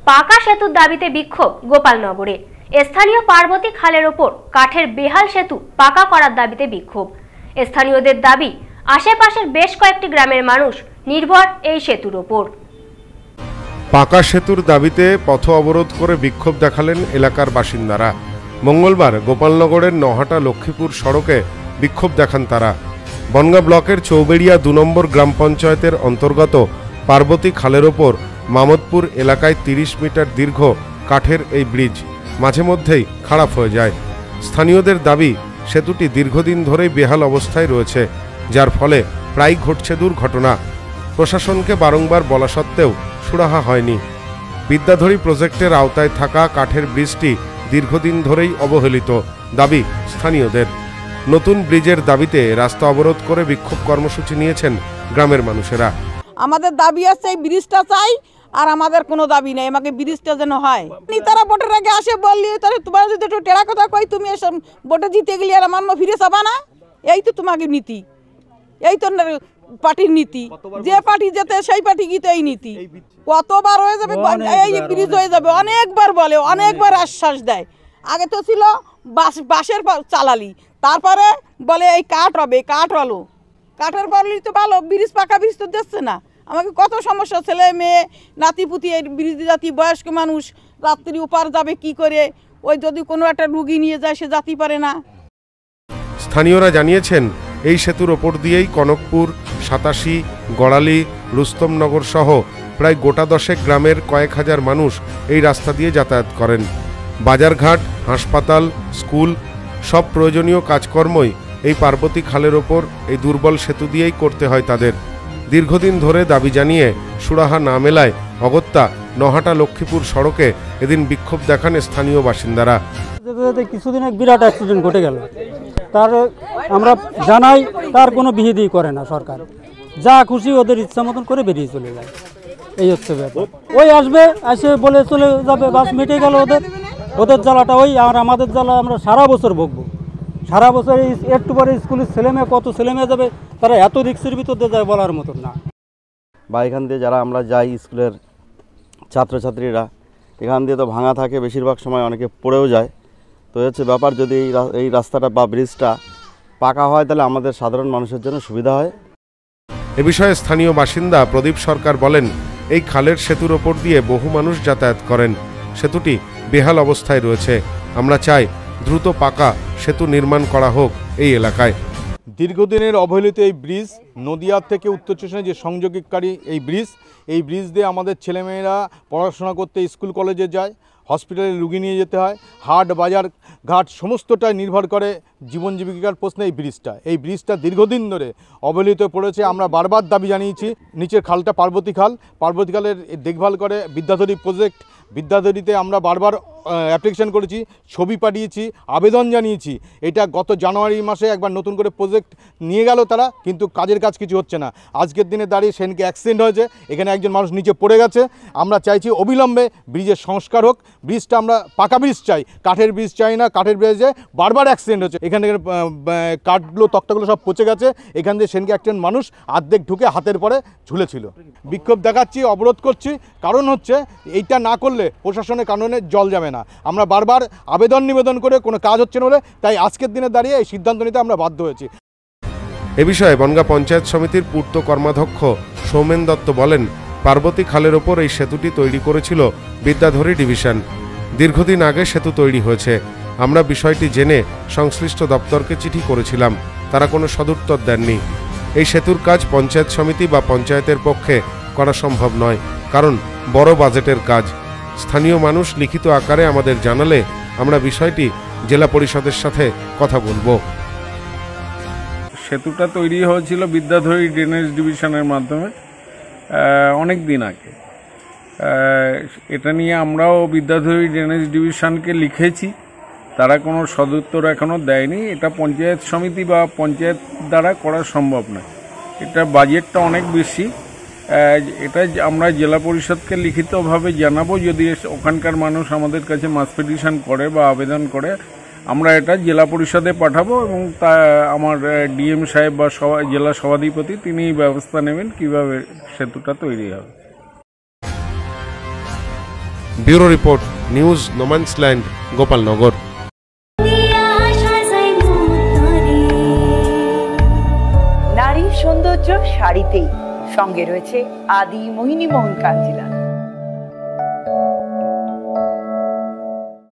পাকা সেতুর দাবিতে বিক্ষোভ গোপালনগরে। স্থানীয় পার্বতী খালের ওপর কাঠের বেহাল সেতু পাকা করার দাবিতে বিক্ষোভ। স্থানীয়দের দাবি, আশেপাশের বেশ কয়েকটি গ্রামের মানুষ নির্ভর এই সেতুর ওপর। পাকা সেতুর দাবিতে পথ অবরোধ করে বিক্ষোভ দেখালেন এলাকার বাসিন্দারা। মঙ্গলবার গোপালনগরের নহাটা লক্ষ্মীপুর সড়কে বিক্ষোভ দেখান তারা। বনগাঁ ব্লকের চৌবেড়িয়া ২ নম্বর গ্রাম পঞ্চায়েতের অন্তর্গত পার্বতী খালের ওপর মামদপুর এলাকায় ৩০ মিটার দীর্ঘ কাঠের এই ব্রিজ মাঝে মধ্যেই খারাপ হয়ে যায়। স্থানীয়দের দাবি, সেতুটি দীর্ঘদিন ধরেই বেহাল অবস্থায় রয়েছে, যার ফলে প্রায় ঘটছে দুর্ঘটনা। প্রশাসনকে বারংবার বলা সত্ত্বেও সুরাহা হয়নি। বিদ্যাধরী প্রজেক্টের আওতায় থাকা কাঠের ব্রিজটি দীর্ঘদিন ধরেই অবহেলিত, দাবি স্থানীয়দের। নতুন ব্রিজের দাবিতে রাস্তা অবরোধ করে বিক্ষোভ কর্মসূচি নিয়েছেন গ্রামের মানুষেরা। আমাদের দাবি আছে এই ব্রিজটা চাই, আর আমাদের কোনো দাবি নেই, আমাকে ব্রিজটা যেন হয়। তারা ভোটের আগে আসে বললি তোমার যদি একটু টেরা কথা কই, তুমি এসব ভোটে জিতে গেলে আর আমার ফিরে যাবা না, এই তো তোমাকে নীতি, এই তো পার্টির নীতি। যে পার্টি যেতে সেই পার্টি গীতে এই নীতি। কতবার হয়ে যাবে এই ব্রিজ হয়ে যাবে, অনেকবার বলে, অনেকবার আশ্বাস দেয়। আগে তো ছিল বাসের চালালি, তারপরে বলে এই কাঠ হবে, কাঠ হলো, কাঠের পারলি তো ভালো, ব্রিজ পাকা ব্রিজ তো দিচ্ছে না। আমাকে কত সমস্যা, ছেলে মেয়ে নাতিপুতি এই ব্রিজ জাতি, বয়স্ক মানুষ রাত্রি উপার যাবে কি করে, ওই যদি কোনো একটা রুগী নিয়ে যায় সে জাতি পারে না। স্থানীয়রা জানিয়েছেন, এই সেতুর ওপর দিয়েই কনকপুর, ৮৭, গড়ালি, রুস্তমনগর সহ প্রায় গোটা 10 গ্রামের কয়েক হাজার মানুষ এই রাস্তা দিয়ে যাতায়াত করেন। বাজারঘাট, হাসপাতাল, স্কুল সব প্রয়োজনীয় কাজকর্মই এই পার্বতী খালের ওপর এই দুর্বল সেতু দিয়েই করতে হয় তাদের। দীর্ঘদিন ধরে দাবি জানিয়ে সুরাহা না মেলায় অগত্যা নহাটা লক্ষ্মীপুর সড়কে এদিন বিক্ষোভ দেখান স্থানীয় বাসিন্দারা। কিছুদিন এক বিরাট অ্যাক্সিডেন্ট ঘটে গেল, তার আমরা জানাই, তার কোনো বিহিদি করে না সরকার, যা খুশি ওদের ইচ্ছা মতন করে বেরিয়ে চলে যায়। এই হচ্ছে ব্যাপার। ওই আসবে, এসে বলে চলে যাবে, বাস মিটে গেল ওদের জ্বালাটা। ওই আর আমাদের জ্বালা আমরা সারা বছর ভুগবো। সারা বছর একটু পরে স্কুলের ছেলেমেয়ে, কত ছেলেমেয়ে যাবে, তারা এত রিক্সের ভিতর দিয়ে যায় বলার মতন না। বা এখান দিয়ে যারা আমরা যাই স্কুলের ছাত্রছাত্রীরা, এখান দিয়ে তো ভাঙা থাকে, বেশিরভাগ সময় অনেকে পড়েও যায়। তো হচ্ছে ব্যাপার, যদি এই রাস্তাটা বা ব্রিজটা পাকা হয় তাহলে আমাদের সাধারণ মানুষের জন্য সুবিধা হয়। এ বিষয়ে স্থানীয় বাসিন্দা প্রদীপ সরকার বলেন, এই খালের সেতুর ওপর দিয়ে বহু মানুষ যাতায়াত করেন। সেতুটি বেহাল অবস্থায় রয়েছে। আমরা চাই দ্রুত পাকা সেতু নির্মাণ করা হোক এই এলাকায়। দীর্ঘদিনের অবহেলিত এই ব্রিজ, নদিয়া থেকে উত্তর স্টেশনে যে সংযোগকারী এই ব্রিজ দিয়ে আমাদের ছেলেমেয়েরা পড়াশোনা করতে স্কুল কলেজে যায়, হসপিটালে রুগী নিয়ে যেতে হয়। হাট, বাজার, ঘাট সমস্তটাই নির্ভর করে জীবন জীবিকার প্রশ্নে এই ব্রিজটা দীর্ঘদিন ধরে অবহেলিত পড়েছে। আমরা বারবার দাবি জানিয়েছি। নিচের খালটা পার্বতী খালের দেখভাল করে বিদ্যাধরী প্রজেক্ট। বিদ্যাধরীতে আমরা বারবার অ্যাপ্লিকেশন করেছি, ছবি পাঠিয়েছি, আবেদন জানিয়েছি। এটা গত জানুয়ারি মাসে একবার নতুন করে প্রজেক্ট নিয়ে গেল তারা, কিন্তু কাজ কিছু হচ্ছে না। আজকের দিনে দাঁড়িয়ে সেদিনকে অ্যাক্সিডেন্ট হয়েছে, এখানে একজন মানুষ নিচে পড়ে গেছে। আমরা চাইছি অবিলম্বে ব্রিজের সংস্কার হোক। ব্রিজটা আমরা পাকা ব্রিজ চাই, কাঠের ব্রিজ চাই না। কাঠের ব্রিজে বারবার অ্যাক্সিডেন্ট হচ্ছে, এখানে কাঠগুলো, তক্তাগুলো সব পচে গেছে। এখান দিয়ে সেদিনকে একজন মানুষ অর্ধেক ঢুকে হাতের পরে ঝুলেছিল। বিক্ষোভ দেখাচ্ছি, অবরোধ করছি, কারণ হচ্ছে এইটা না করলে প্রশাসনের কারণে জল যাবে না। আমরা বারবার আবেদন নিবেদন করে কোনো কাজ হচ্ছে না বলে, তাই আজকের দিনে দাঁড়িয়ে এই সিদ্ধান্ত নিতে আমরা বাধ্য হয়েছি। এ বিষয়ে বনগাঁ পঞ্চায়েত সমিতির পূর্ত কর্মাধ্যক্ষ সৌমেন দত্ত বলেন, পার্বতী খালের ওপর এই সেতুটি তৈরি করেছিল বিদ্যাধরী ডিভিশন। দীর্ঘদিন আগে সেতু তৈরি হয়েছে। আমরা বিষয়টি জেনে সংশ্লিষ্ট দপ্তরকে চিঠি করেছিলাম, তারা কোনো সদুত্তর দেননি। এই সেতুর কাজ পঞ্চায়েত সমিতি বা পঞ্চায়েতের পক্ষে করা সম্ভব নয়, কারণ বড় বাজেটের কাজ। স্থানীয় মানুষ লিখিত আকারে আমাদের জানালে আমরা বিষয়টি জেলা পরিষদের সাথে কথা বলবো। সেতুটা তৈরি হয়েছিল বিদ্যাধরী ড্রেনেজ ডিভিশনের মাধ্যমে অনেক দিন আগে। এটা নিয়ে আমরাও বিদ্যাধরী ড্রেনেজ ডিভিশনকে লিখেছি, তারা কোনো সদুত্তর এখনও দেয়নি। এটা পঞ্চায়েত সমিতি বা পঞ্চায়েত দ্বারা করা সম্ভব নয়, এটা বাজেটটা অনেক বেশি। এটা আমরা জেলা পরিষদকে লিখিতভাবে জানাবো, যদি ওখানকার মানুষ আমাদের কাছে মাস পিটিশন করে বা আবেদন করে, আমরা এটা জেলা পরিষদে পাঠাবো এবং তা আমার ডিএম সাহেব বা জেলা সভাধিপতি তিনি ব্যবস্থা নেবেন কিভাবে সেতুটা তৈরি হবে। Bureau report, news no man's land, Gopalnagar. নারীর সৌন্দর্য শাড়িতেই, সঙ্গে রয়েছে আদি মোহিনী মোহন কাঞ্জিলাল।